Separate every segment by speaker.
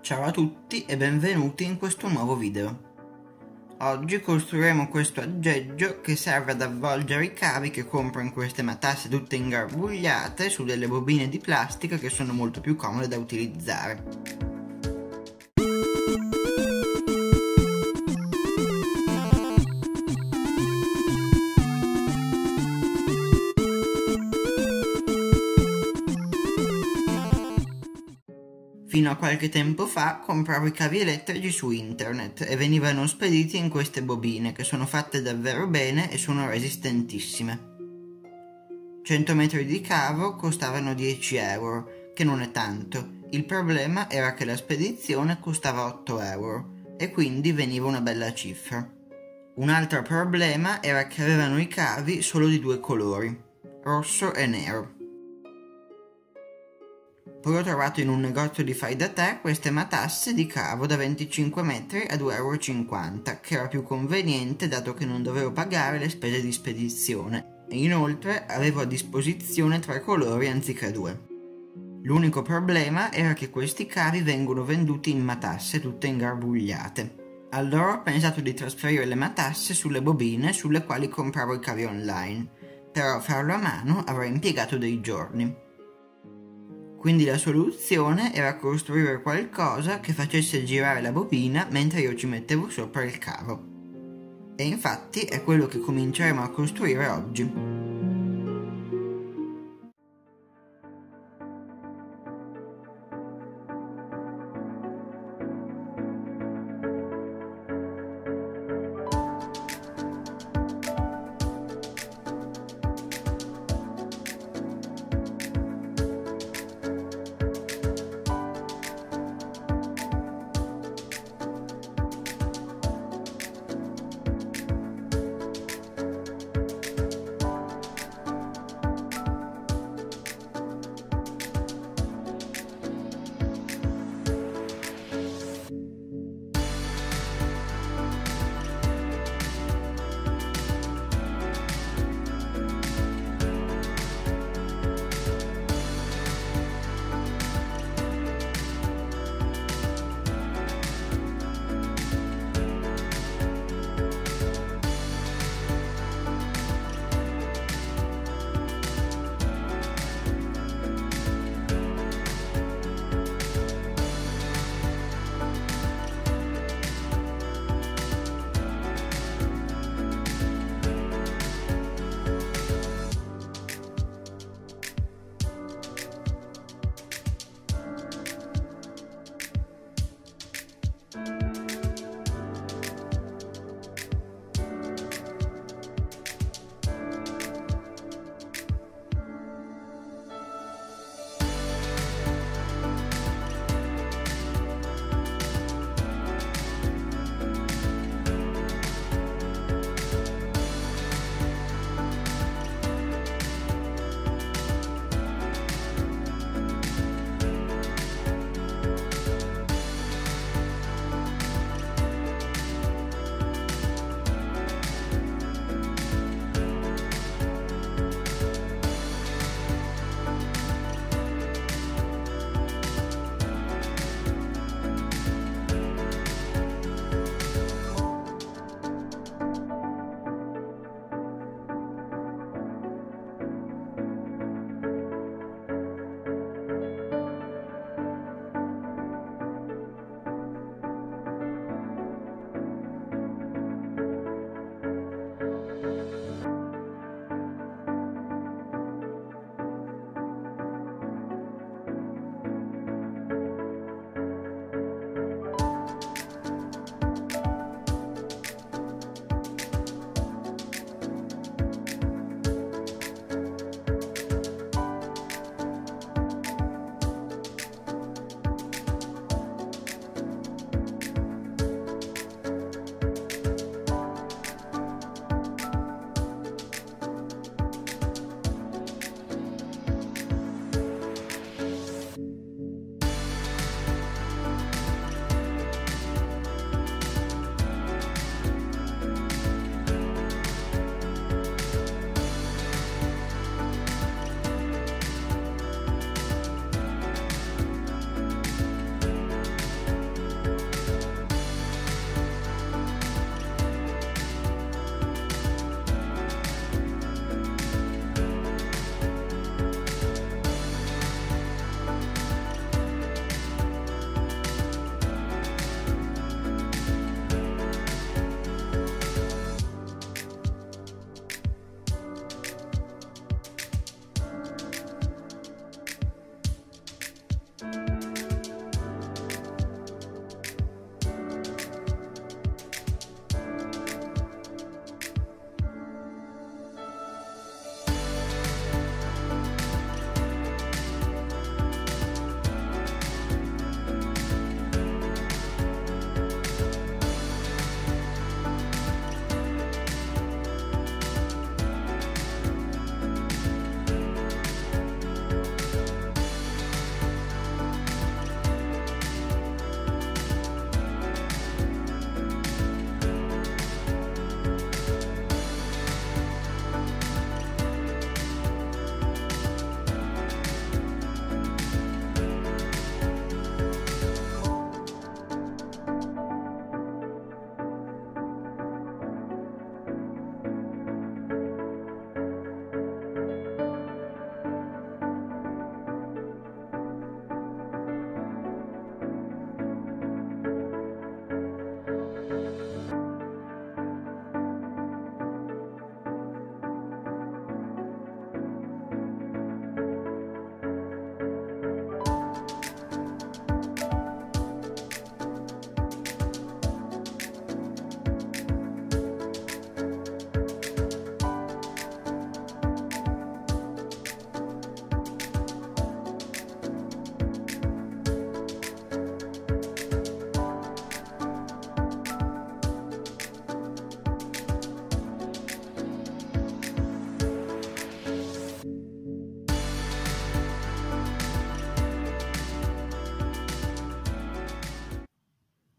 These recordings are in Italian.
Speaker 1: Ciao a tutti e benvenuti in questo nuovo video. Oggi costruiremo questo aggeggio che serve ad avvolgere i cavi che compro in queste matasse tutte ingarbugliate su delle bobine di plastica che sono molto più comode da utilizzare. Fino a qualche tempo fa compravo i cavi elettrici su internet e venivano spediti in queste bobine che sono fatte davvero bene e sono resistentissime. 100 metri di cavo costavano 10 euro, che non è tanto. Il problema era che la spedizione costava 8 euro e quindi veniva una bella cifra. Un altro problema era che avevano i cavi solo di due colori, rosso e nero. Poi ho trovato in un negozio di fai da te queste matasse di cavo da 25 metri a 2,50 euro, che era più conveniente dato che non dovevo pagare le spese di spedizione e inoltre avevo a disposizione 3 colori anziché 2. L'unico problema era che questi cavi vengono venduti in matasse tutte ingarbugliate. Allora ho pensato di trasferire le matasse sulle bobine sulle quali compravo i cavi online, però farlo a mano avrà impiegato dei giorni. Quindi la soluzione era costruire qualcosa che facesse girare la bobina mentre io ci mettevo sopra il cavo. E infatti è quello che cominceremo a costruire oggi.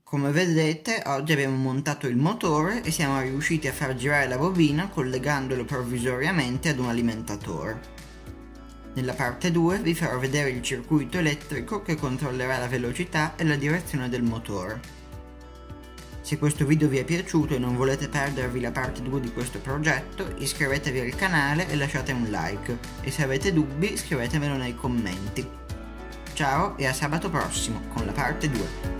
Speaker 1: Come vedete, oggi abbiamo montato il motore e siamo riusciti a far girare la bobina collegandolo provvisoriamente ad un alimentatore. Nella parte 2 vi farò vedere il circuito elettrico che controllerà la velocità e la direzione del motore. Se questo video vi è piaciuto e non volete perdervi la parte 2 di questo progetto, iscrivetevi al canale e lasciate un like, e se avete dubbi scrivetemelo nei commenti. Ciao e a sabato prossimo con la parte 2.